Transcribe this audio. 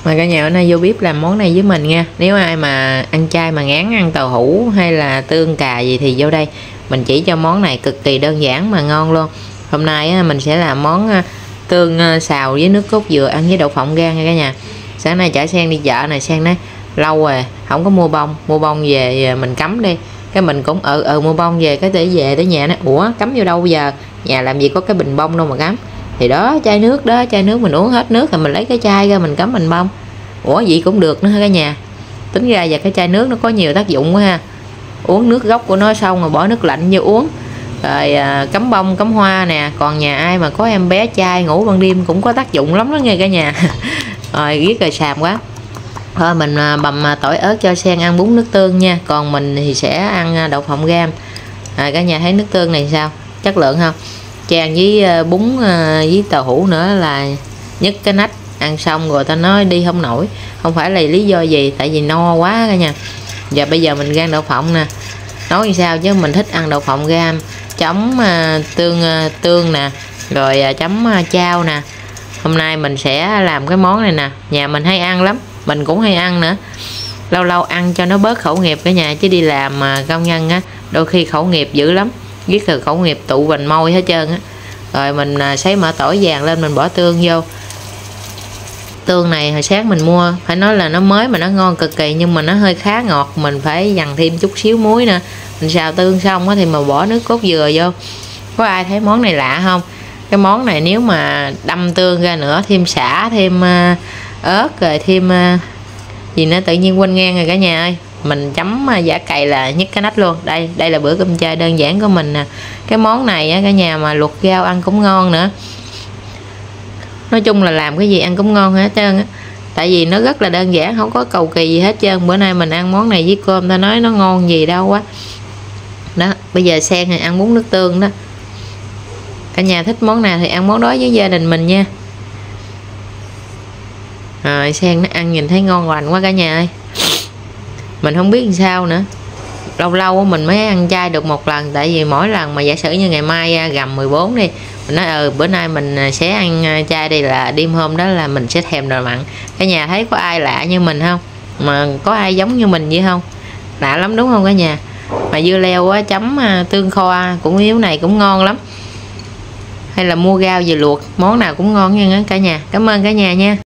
Mà cả nhà bữa nay vô bếp làm món này với mình nha. Nếu ai mà ăn chay mà ngán ăn tàu hũ hay là tương cà gì thì vô đây mình chỉ cho món này cực kỳ đơn giản mà ngon luôn. Hôm nay mình sẽ làm món tương xào với nước cốt dừa ăn với đậu phộng rang nha cả nhà. Sáng nay chở Sen đi chợ này, Sen nói lâu rồi không có mua bông về mình cắm đi. Cái mình cũng mua bông về, cái để về tới nhà nó ủa cắm vô đâu bây giờ, nhà làm gì có cái bình bông đâu mà cắm. Thì đó, chai nước đó, chai nước mình uống hết nước thì mình lấy cái chai ra mình cắm bình bông. Ủa gì cũng được nữa cả nhà. Tính ra giờ cái chai nước nó có nhiều tác dụng quá ha. Uống nước gốc của nó xong rồi bỏ nước lạnh vô uống. Rồi cắm bông, cắm hoa nè. Còn nhà ai mà có em bé trai ngủ ban đêm cũng có tác dụng lắm đó nghe cả nhà. Rồi riết rồi xàm quá. Thôi mình bầm tỏi ớt cho Sen ăn bún nước tương nha. Còn mình thì sẽ ăn đậu phộng ram. Cả nhà thấy nước tương này sao? Chất lượng không? Chan với bún với tàu hũ nữa là nhức cái nách. Ăn xong rồi ta nói đi không nổi. Không phải là lý do gì, tại vì no quá cả nhà. Giờ bây giờ mình rang đậu phộng nè. Nói như sao chứ mình thích ăn đậu phộng ram chấm tương nè, rồi chấm chao nè. Hôm nay mình sẽ làm cái món này nè. Nhà mình hay ăn lắm, mình cũng hay ăn nữa. Lâu lâu ăn cho nó bớt khẩu nghiệp cả nhà, chứ đi làm công nhân á đôi khi khẩu nghiệp dữ lắm, viết từ khẩu nghiệp tụ vành môi hết trơn á. Rồi mình sấy mỡ tỏi vàng lên, mình bỏ tương vô. Tương này hồi sáng mình mua, phải nói là nó mới mà nó ngon cực kỳ, nhưng mà nó hơi khá ngọt, mình phải dằn thêm chút xíu muối nữa. Mình xào tương xong á thì mà bỏ nước cốt dừa vô. Có ai thấy món này lạ không? Cái món này nếu mà đâm tương ra nữa, thêm sả, thêm ớt, rồi thêm gì nữa tự nhiên quên ngang rồi cả nhà ơi. Mình chấm giả cày là nhức cái nách luôn. Đây là bữa cơm chay đơn giản của mình nè. Cái món này á cả nhà mà luộc rau ăn cũng ngon nữa. Nói chung là làm cái gì ăn cũng ngon hết trơn á. Tại vì nó rất là đơn giản, không có cầu kỳ gì hết trơn. Bữa nay mình ăn món này với cơm, ta nói nó ngon gì đâu quá. Đó, bây giờ Sen thì ăn bún nước tương đó. Cả nhà thích món nào thì ăn món đó với gia đình mình nha. Rồi Sen nó ăn nhìn thấy ngon lành quá cả nhà ơi. Mình không biết làm sao nữa. Lâu lâu mình mới ăn chay được một lần. Tại vì mỗi lần mà giả sử như ngày mai rằm 14 đi, mình nói bữa nay mình sẽ ăn chay đi, là đêm hôm đó là mình sẽ thèm đồ mặn. Cả nhà thấy có ai lạ như mình không? Mà có ai giống như mình vậy không? Lạ lắm đúng không cả nhà? Mà dưa leo á, chấm tương kho cũng yếu này cũng ngon lắm. Hay là mua rau về luộc, món nào cũng ngon nha cả nhà. Cảm ơn cả nhà nha.